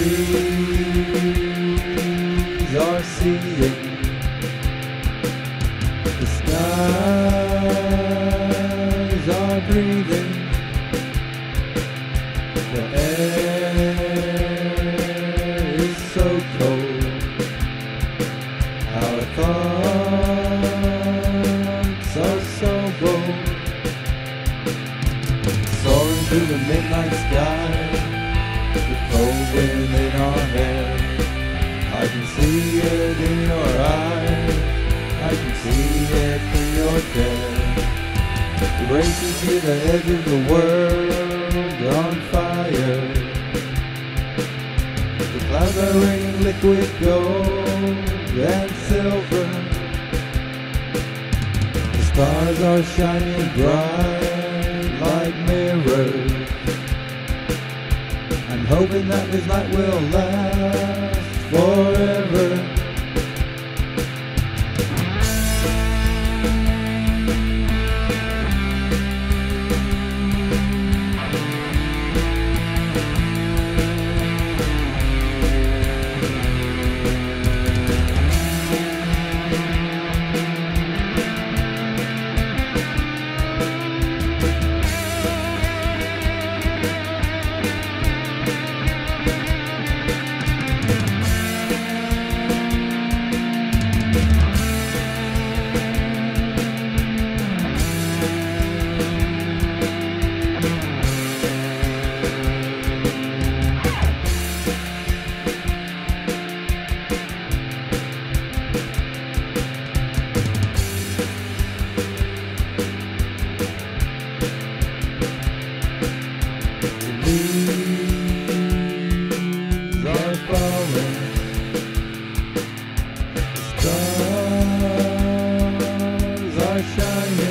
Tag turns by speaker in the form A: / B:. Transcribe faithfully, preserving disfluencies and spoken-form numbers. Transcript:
A: trees are seeing, the skies are breathing, the air is so cold. Our thoughts are so bold, soaring through the midnight sky, the cold wind in our hair. I can see it in your eyes, I can see it in your care. Racing to the edge of the world on fire. The clouds are raining liquid gold and silver. The stars are shining bright like mirrors. I'm hoping that this night will last forever. Leaves are falling, the stars are shining.